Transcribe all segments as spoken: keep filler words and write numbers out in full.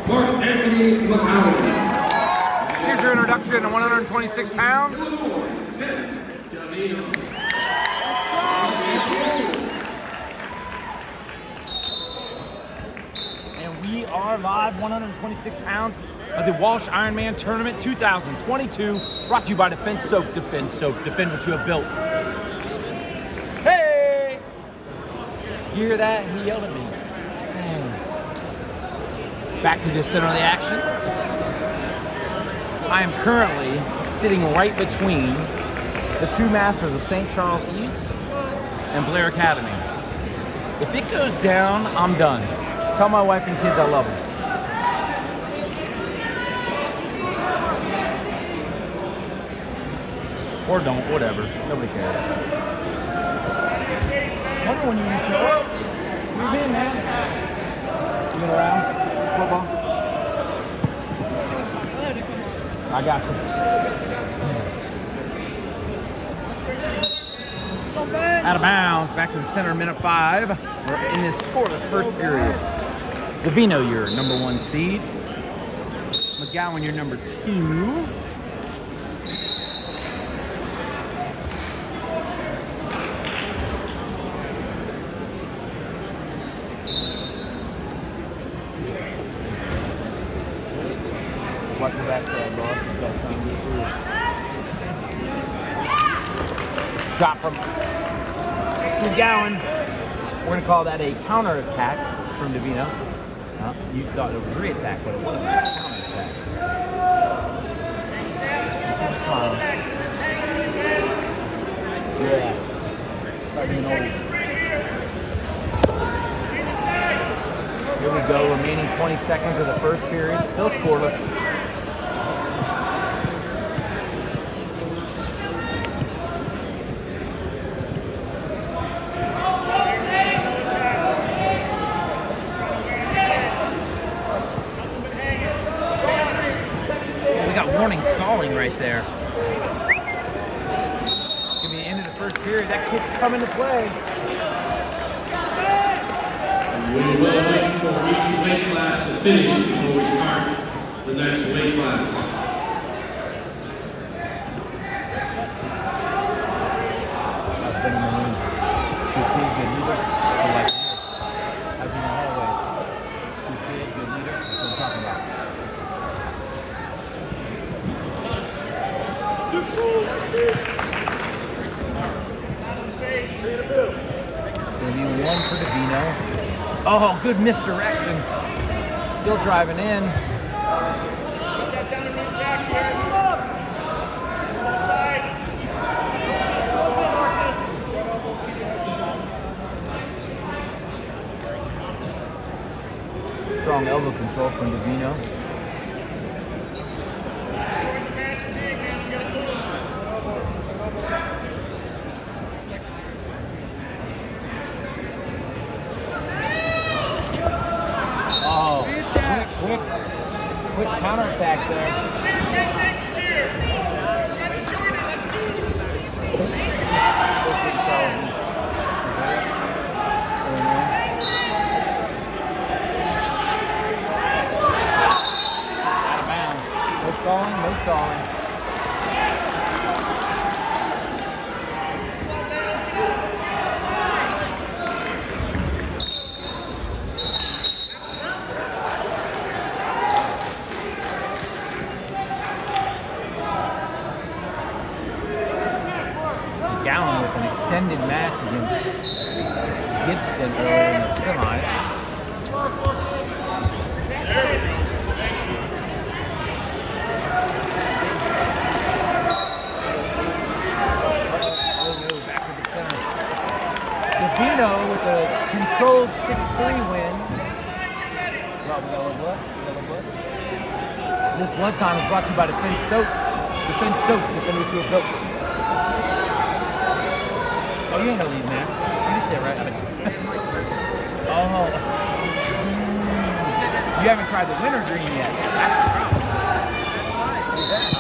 Mark Anthony McCowan. Here's your introduction to one hundred twenty-six pounds. And we are live, one hundred twenty-six pounds of the Walsh Ironman Tournament two thousand twenty-two, brought to you by Defense Soap. Defense Soap, defend what you have built. Hey! You hear that? He yelled at me. Man. Back to the center of the action. I am currently sitting right between the two masters of Saint Charles East and Blair Academy. If it goes down, I'm done. Tell my wife and kids I love them. Or don't, whatever. Nobody cares. I wonder when you used to show up. Where you been, man? You been around? Football? I got you. Out of bounds, back to the center, minute five. We're in this scoreless first period. Davino, your number one seed. McGowan, your number two. Watch the back side, boss. This guy's trying to get through. Shot from McGowan. We're going to call that a counter attack from Davino. Uh, you thought it was a re-attack, but it wasn't. It was a counter attack. Keep a smile. Yeah. Start being old. Here we go. Remaining twenty seconds of the first period. Still scoreless. Stalling right there. It's gonna be the end of the first period. That could come into play. We will wait for each weight class to finish before we start the next weight class. That's been in the room. He's big, good leader. I like it. As in the hallways. He's big, good leader. That's what I'm talking about. Gonna be one for Davino. Oh, good misdirection. Still driving in. Strong elbow control from Davino. Quick, quick counterattack there. Out of bounds. No stalling, no stalling. Gallon with an extended match against Gibson earlier in the semis. Back to the center. Davino with a controlled six three win. This blood time is brought to you by Defense Soap. Defense Soap, defend what you have built. Oh, you ain't gonna leave, man. You just sit right next to me. Oh. You haven't tried the winter green yet. That's the problem. Look at that.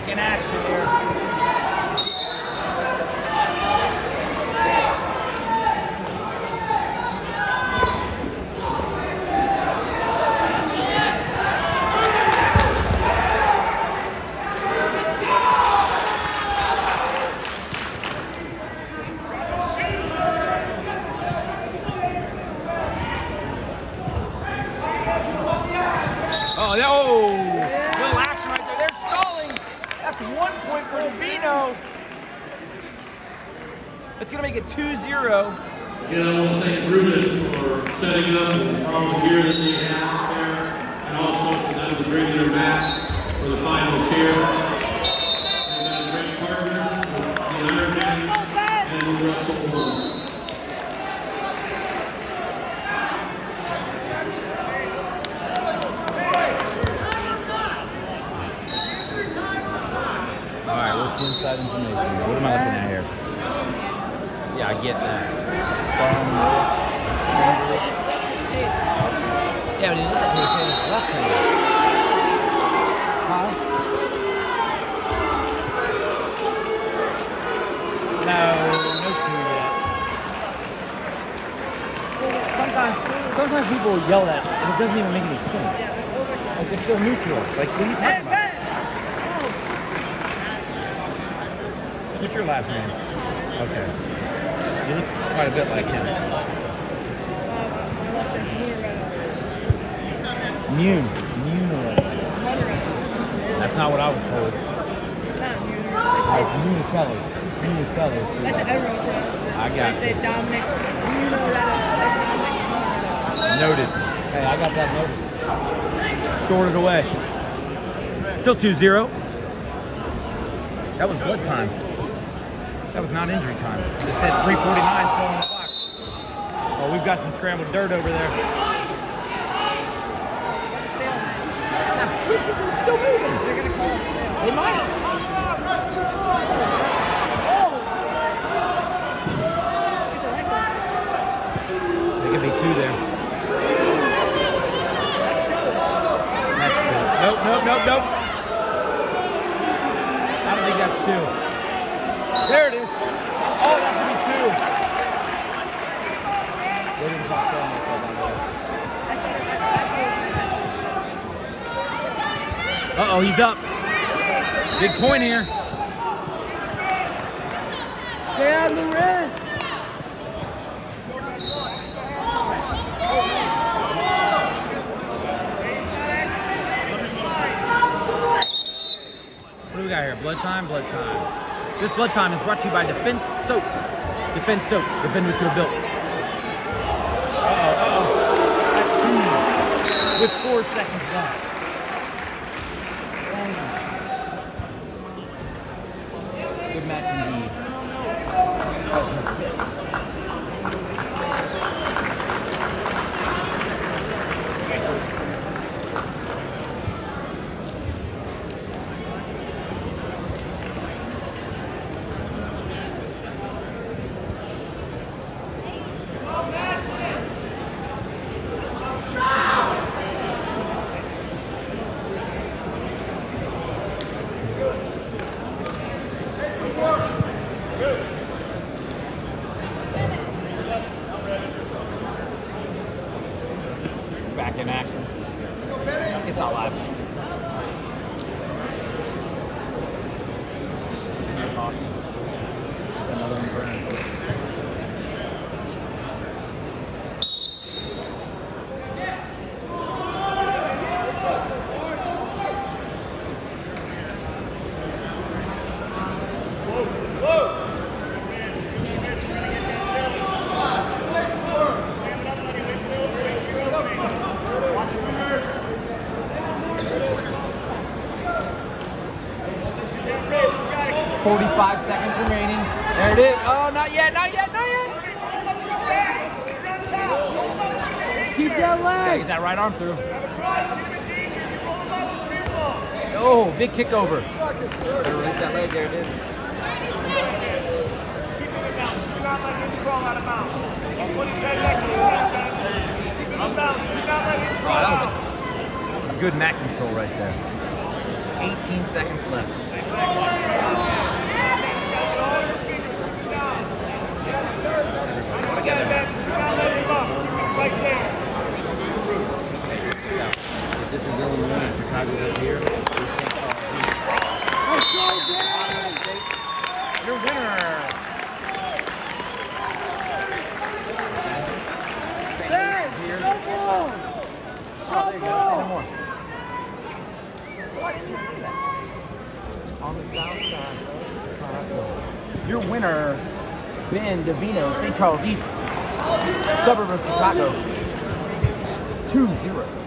Back in action here. Oh, that, oh, little action right there. They're stalling. That's one point for Vino. It's going to make it two zero. Again, I want to thank Brutus for setting up and all the gear that they have there, and also for them to bring their back for the finals here. They've been a great partner with the Ironman and with Russell Wolf. Alright, what's the inside information? What am I looking at here? Yeah, I get that. Yeah, but he did that to his left hand. Huh? No, no two yet. Sometimes, sometimes people yell that and it doesn't even make any sense. Like they're still neutral. Like, what are you talking about? What's your last name? Okay. You look quite a bit like him. Mune. Mune. That's not what I was told. Like Munitelli. Munitelli. That's an Euro. I got They you. say Dominic. You know that. Noted. Hey, I got that noted. Stored it away. Still two zero. That was blood time. That was not injury time. It said three forty-nine still on the clock. Oh, we've got some scrambled dirt over there. Nah, still moving. They're going to call it. They might. There could be two there. That's two. Nope, nope, nope, nope. I don't think that's two. There it is. Oh, that should be two. They didn't pop down like that. Uh-oh, he's up. Big point here. Stay on the wrist. What do we got here? Blood time? Blood time. This blood time is brought to you by Defense Soap. Defense Soap. Defend what you're built. Uh-oh, uh-oh. That's two. With four seconds left. Good match indeed. Back in action. It's not live. Another one burning. forty-five seconds remaining. There it is. Oh, not yet, not yet, not yet. Keep that leg. Get that right arm through. Oh, big kick over. Better release that leg. There it is. Keep him in bounds. Do not let him crawl out of bounds. I'll put his head back to the side. Keep him in bounds. Do not let him crawl out. That was good mat control right there. eighteen seconds left. This is Illinois and Chicago's up here. Let's go, Dad! Your winner. Dad, shuffle! Shuffle! Why didn't you see that? On the south side of Chicago. Your winner, Ben Davino, Saint Charles East, suburb of Chicago, two zero.